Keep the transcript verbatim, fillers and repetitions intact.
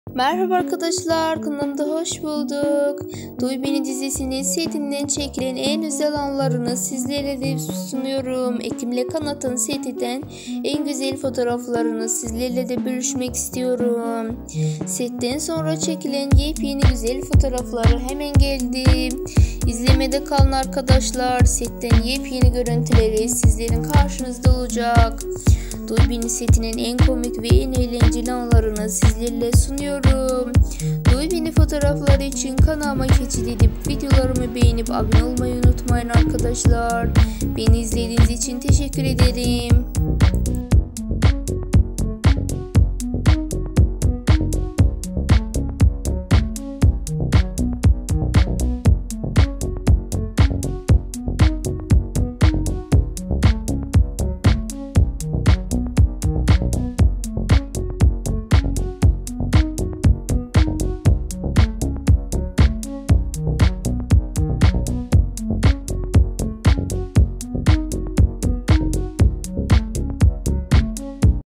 Merhaba arkadaşlar, kanalımda hoş bulduk. Duy Beni dizisinin setinden çekilen en özel anlarını sizlere de sunuyorum. Ekim'le Kanat'ın setinden en güzel fotoğraflarını sizlerle de bölüşmek istiyorum. Setten sonra çekilen yepyeni güzel fotoğrafları hemen geldi. İzlemede kalın arkadaşlar. Setten yepyeni görüntüleri sizlerin karşınızda olacak. Duy Beni setinin en komik ve en eğlenceli anlarını sizlerle sunuyorum. Duy Beni fotoğrafları için kanalıma keçid edip videolarımı beğenip abone olmayı unutmayın arkadaşlar. Beni izlediğiniz için teşekkür ederim.